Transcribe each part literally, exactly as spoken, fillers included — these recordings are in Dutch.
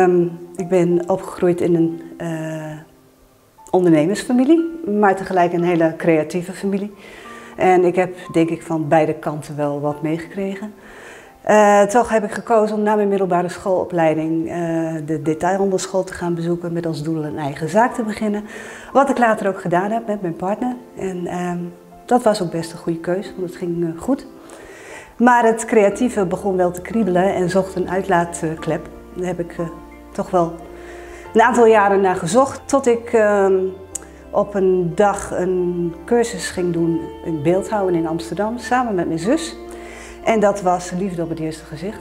Um, ik ben opgegroeid in een uh, ondernemersfamilie, maar tegelijk een hele creatieve familie. En ik heb denk ik van beide kanten wel wat meegekregen. Uh, toch heb ik gekozen om na mijn middelbare schoolopleiding uh, de detailhandelschool te gaan bezoeken met als doel een eigen zaak te beginnen. Wat ik later ook gedaan heb met mijn partner. En uh, dat was ook best een goede keuze, want het ging uh, goed. Maar het creatieve begon wel te kriebelen en zocht een uitlaatklep. Daar heb ik uh, toch wel een aantal jaren naar gezocht, tot ik uh, op een dag een cursus ging doen in beeldhouwen in Amsterdam, samen met mijn zus. En dat was liefde op het eerste gezicht.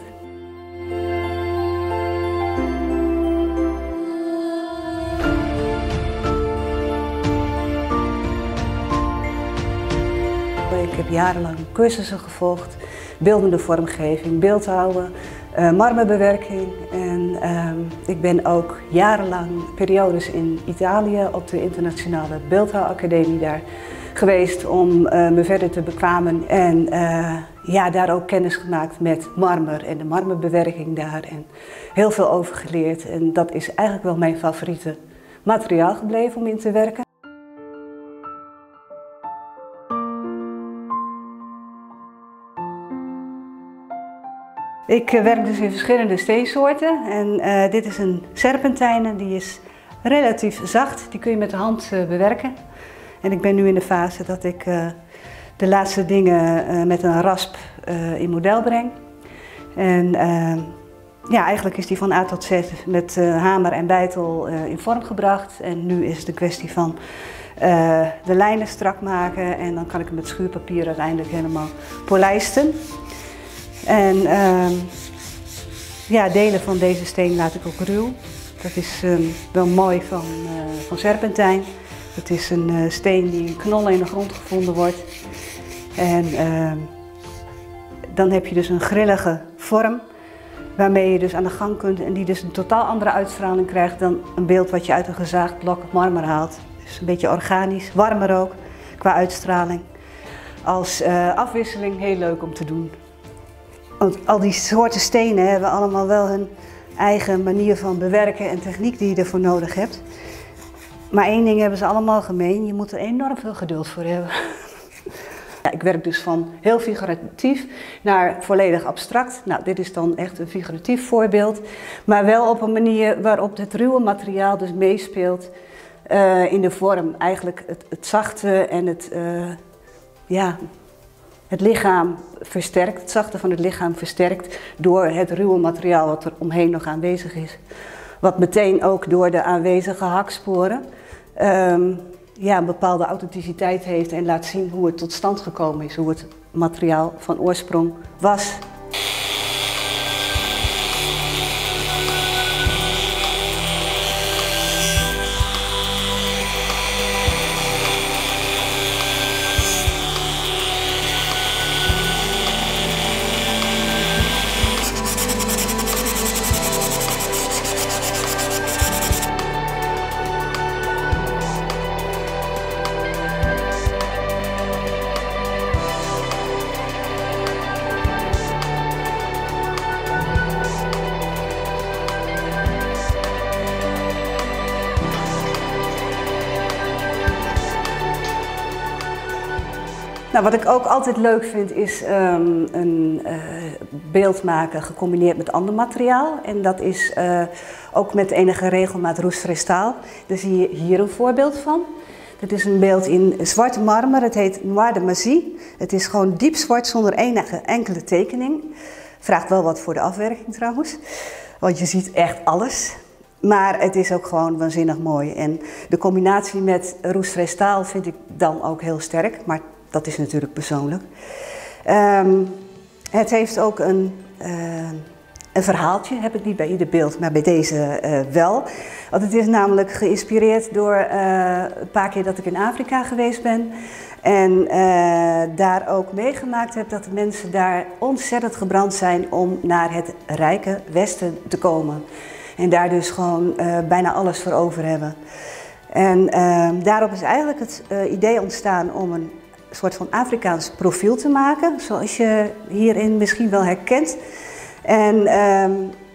Ik heb jarenlang cursussen gevolgd, beeldende vormgeving, beeldhouwen, uh, marmerbewerking. En uh, ik ben ook jarenlang periodes in Italië op de internationale beeldhouwacademie daar geweest om uh, me verder te bekwamen. En uh, ja, daar ook kennis gemaakt met marmer en de marmerbewerking daar. En heel veel over geleerd. En dat is eigenlijk wel mijn favoriete materiaal gebleven om in te werken. Ik werk dus in verschillende steensoorten en uh, dit is een serpentijne, die is relatief zacht, die kun je met de hand uh, bewerken. En ik ben nu in de fase dat ik uh, de laatste dingen uh, met een rasp uh, in model breng. En uh, ja, eigenlijk is die van A tot Z met uh, hamer en beitel uh, in vorm gebracht. En nu is het een kwestie van uh, de lijnen strak maken en dan kan ik hem met schuurpapier uiteindelijk helemaal polijsten. En uh, ja, delen van deze steen laat ik ook ruw. Dat is uh, wel mooi van, uh, van serpentijn. Het is een uh, steen die in knollen in de grond gevonden wordt. En uh, dan heb je dus een grillige vorm waarmee je dus aan de gang kunt en die dus een totaal andere uitstraling krijgt dan een beeld wat je uit een gezaagd blok marmer haalt. Dus een beetje organisch, warmer ook qua uitstraling. Als uh, afwisseling heel leuk om te doen. Want al die soorten stenen hebben allemaal wel hun eigen manier van bewerken en techniek die je ervoor nodig hebt. Maar één ding hebben ze allemaal gemeen, je moet er enorm veel geduld voor hebben. Ja, ik werk dus van heel figuratief naar volledig abstract. Nou, dit is dan echt een figuratief voorbeeld. Maar wel op een manier waarop het ruwe materiaal dus meespeelt uh, in de vorm. Eigenlijk het, het zachte en het... Uh, ja, Het lichaam versterkt, het zachte van het lichaam versterkt door het ruwe materiaal wat er omheen nog aanwezig is. Wat meteen ook door de aanwezige haksporen um, ja, een bepaalde authenticiteit heeft en laat zien hoe het tot stand gekomen is, hoe het materiaal van oorsprong was. Nou, wat ik ook altijd leuk vind is um, een uh, beeld maken gecombineerd met ander materiaal. En dat is uh, ook met enige regelmaat roestvrijstaal. Daar zie je hier een voorbeeld van. Dit is een beeld in zwarte marmer. Het heet Noir de Magie. Het is gewoon diep zwart zonder enige enkele tekening. Vraagt wel wat voor de afwerking trouwens. Want je ziet echt alles. Maar het is ook gewoon waanzinnig mooi. En de combinatie met roestvrijstaal vind ik dan ook heel sterk. Maar dat is natuurlijk persoonlijk. Um, het heeft ook een, uh, een verhaaltje, heb ik niet bij ieder beeld, maar bij deze uh, wel. Want het is namelijk geïnspireerd door uh, een paar keer dat ik in Afrika geweest ben. En uh, daar ook meegemaakt heb dat de mensen daar ontzettend gebrand zijn om naar het rijke Westen te komen. En daar dus gewoon uh, bijna alles voor over hebben. En uh, daarop is eigenlijk het uh, idee ontstaan om een een soort van Afrikaans profiel te maken, zoals je hierin misschien wel herkent. En um,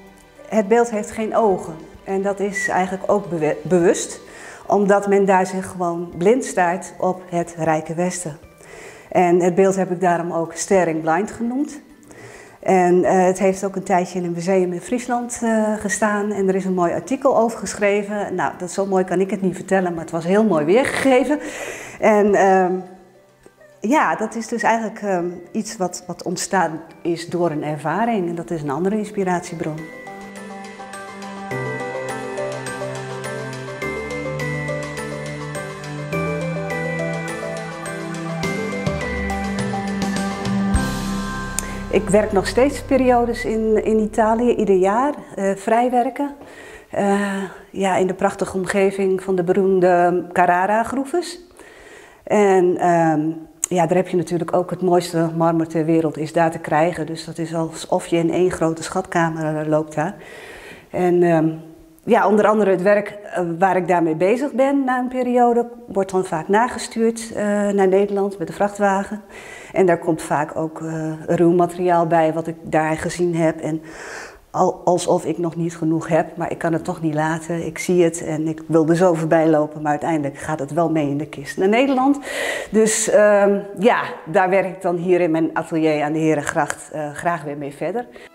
Het beeld heeft geen ogen en dat is eigenlijk ook bewe bewust, omdat men daar zich gewoon blind staart op het Rijke Westen. En het beeld heb ik daarom ook Staring Blind genoemd. En uh, het heeft ook een tijdje in een museum in Friesland uh, gestaan en er is een mooi artikel over geschreven. Nou, dat zo mooi kan ik het niet vertellen, maar het was heel mooi weergegeven. En uh, ja, dat is dus eigenlijk uh, iets wat, wat ontstaan is door een ervaring en dat is een andere inspiratiebron. Ik werk nog steeds periodes in, in Italië, ieder jaar, uh, vrijwerken. Uh, ja, in de prachtige omgeving van de beroemde Carrara-groeves. En uh, ja, daar heb je natuurlijk ook het mooiste marmer ter wereld is daar te krijgen. Dus dat is alsof je in één grote schatkamer uh, loopt daar. En uh, ja, onder andere het werk uh, waar ik daarmee bezig ben na een periode, wordt dan vaak nagestuurd uh, naar Nederland met de vrachtwagen. En daar komt vaak ook uh, ruw materiaal bij wat ik daar gezien heb. En al, alsof ik nog niet genoeg heb, maar ik kan het toch niet laten. Ik zie het en ik wil er zo voorbij lopen, maar uiteindelijk gaat het wel mee in de kist naar Nederland. Dus uh, ja, daar werk ik dan hier in mijn atelier aan de Herengracht uh, graag weer mee verder.